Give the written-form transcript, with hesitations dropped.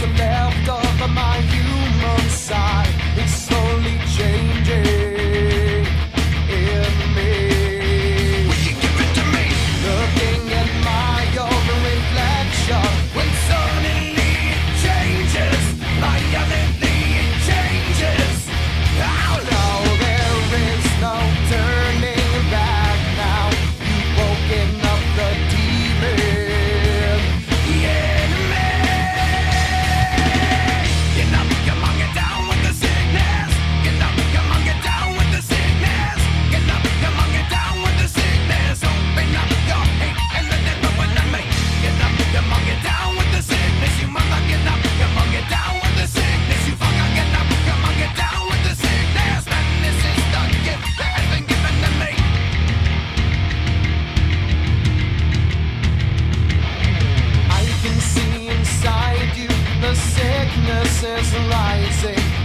what's left of my human side is slowly changing in me. Will you give it to me? Looking at my own reflection, when suddenly it changes, violently it changes. Oh no, there is no turning back now. You've woken up the demon in me. Get up, come on, get down with the sickness. Get up, come on, get down with the sickness. Get up, come on, get down with the sickness. Open up your hate and let it run with me. Get up, come on, get down with the sickness. You mother, get up, come on, get down with the sickness. You fucker, get up, come on, get down with the sickness. And this is the gift that has been given to me. I can see inside you, the sickness is rising.